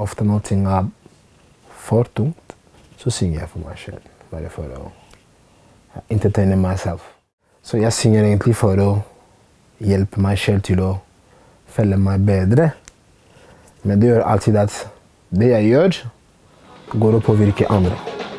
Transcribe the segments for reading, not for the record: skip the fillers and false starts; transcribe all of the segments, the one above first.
Ofte når ting er for tungt, så synger jeg for meg selv. Bare for å entertaine meg selv. Så jeg synger egentlig for å hjelpe meg selv til å føle meg bedre. Men det gjør alltid at det jeg gjør, går å påvirke andre.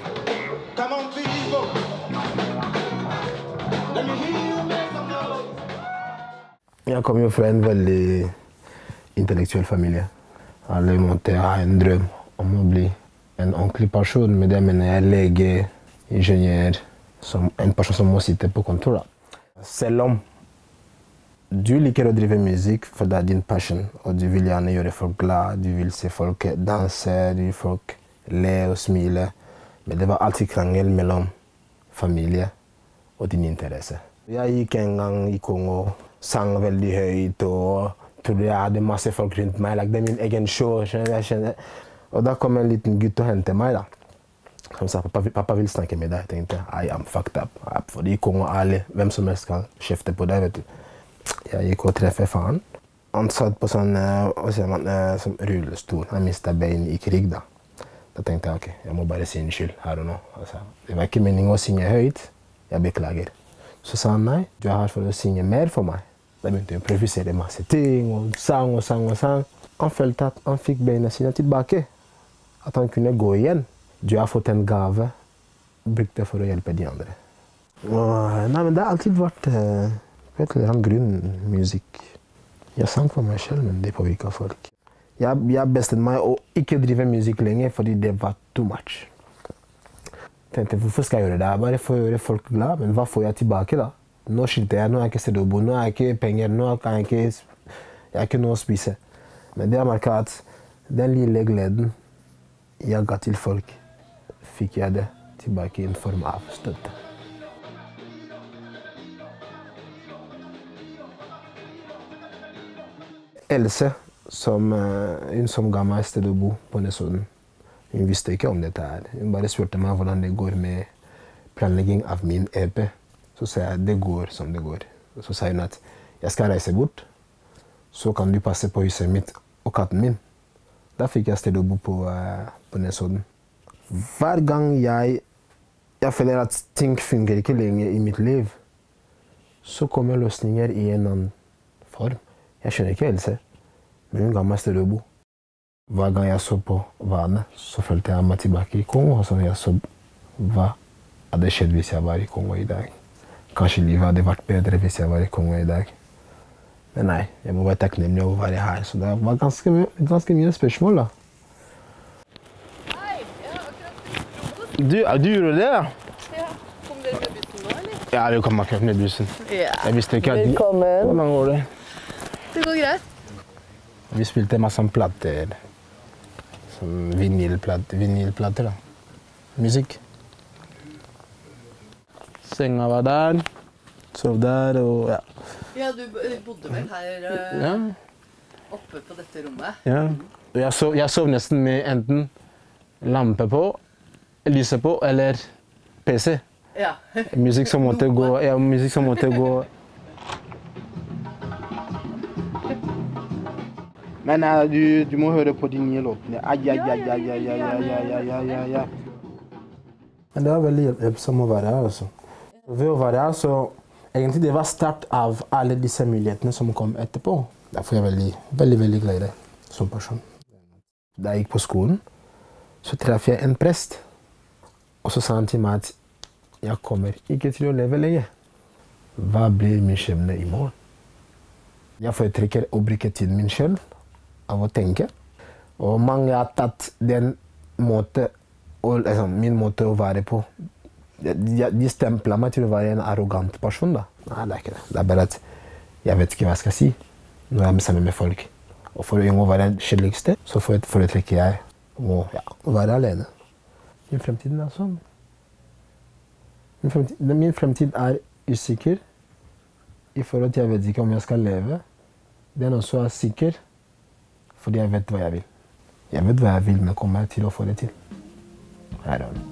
Jeg kommer jo fra en veldig intellektuell familie. Alle måtte ha en drøm om å bli en ordentlig person. Med det mener jeg lege, ingeniør, en person som må sitte på kontoret. Selv om du liker å drive musikk for det er din passion, og du vil gjerne gjøre folk glad, du vil se folk danse, du vil folk le og smile. Men det var alltid krangel mellom familie og din interesse. Jeg gikk en gang i Kongo, sang veldig høyt og trodde jeg hadde masse folk rundt meg. Det er min egen show, skjønner. Og da kom en liten gutt og hentet meg da. Som sa, pappa vil snakke med deg. Jeg tenkte, I am fucked up. Fordi i Kongo alle, hvem som helst kan kjefte på deg, vet du. Jeg gikk og treffet faren. Han satt på sånn som rullestol. Han mistet bein i krig da. Da tenkte jeg, ok, jeg må bare si unnskyld her og nå. Altså, det var ikke meningen å synge høyt. Jeg beklager. Så sa han, nei, du er her for å synge mer for meg. Da begynte jeg å improvisere masse ting, og sang og sang og sang. Han følte at han fikk beina sine tilbake. At han kunne gå igjen. Du har fått en gave, brukt det for å hjelpe de andre. Nei, men det har alltid vært på et eller annet grunn musikk. Jeg sang for meg selv, men det påvirket folk. Jeg bestemte meg å ikke drive musikk lenger, fordi det var too much. Jeg tenkte, hvorfor skal jeg gjøre det? Bare for å gjøre folk glad, men hva får jeg tilbake da? Nå skilte jeg, nå er jeg ikke sted å bo, nå er jeg ikke penger, nå er jeg ikke noe å spise. Men det har merket at den lille gleden jeg ga til folk, fikk jeg det tilbake i en form av støtte. Else, hun som ga meg et sted å bo på Nesodden, hun visste ikke om dette her. Hun bare spurte meg hvordan det går med planlegging av min EP. Så sa jeg, det går som det går. Så sa hun at jeg skal reise bort, så kan du passe på huset mitt og katten min. Da fikk jeg sted å bo på Nesodden. Hver gang jeg føler at ting fungerer ikke lenger i mitt liv, så kommer løsninger i en annen form. Jeg skjønner ikke Else, men hun ga meg sted å bo. Hver gang jeg så på vannet, så følte jeg meg tilbake i Kongo, og så jeg så hva hadde skjedd hvis jeg var i Kongo i dag. Kanskje livet hadde vært bedre hvis jeg var i Kongo i dag. Men nei, jeg må være takknemlig over å være her, så det var ganske mye spørsmål da. Hei, ja, akkurat. Du gjorde det da? Ja, kom dere med bussen nå, eller? Ja, vi kom akkurat med bussen. Ja. Jeg visste ikke at Velkommen. Hvordan går det? Det går greit. Vi spilte masse plater. Som vinylplater da. Musikk. Senga var der, sov der og ja. Ja, du bodde vel her oppe på dette rommet? Ja. Jeg sov nesten med enten lampe på, lyset på eller PC. Ja. Musikk som måtte gå, ja, musikk som måtte gå. Men du må høre på de nye låtene. Ja. Men det var veldig hjelpsomt å være her også. Ved å være her, så egentlig det var start av alle disse mulighetene som kom etterpå. Derfor er jeg veldig glad i det som person. Da jeg gikk på skolen, så traff jeg en prest. Og så sa han til meg at jeg kommer ikke til å leve lenge. Hva blir min skjebne i morgen? Jeg foretrekker å bruke tiden min selv av å tenke. Og mange har tatt den måte, min måte å være på. De stempler meg til å være en arrogant person da. Nei, det er ikke det. Det er bare at jeg vet ikke hva jeg skal si når jeg er sammen med folk. Og for å være den kjedeligste, så foretrekker jeg å være alene. Min fremtid er sånn. Min fremtid er usikker i forhold til jeg vet ikke om jeg skal leve. Den også er sikker, fordi jeg vet hva jeg vil. Jeg vet hva jeg vil, men kommer jeg til å få det til. I don't know.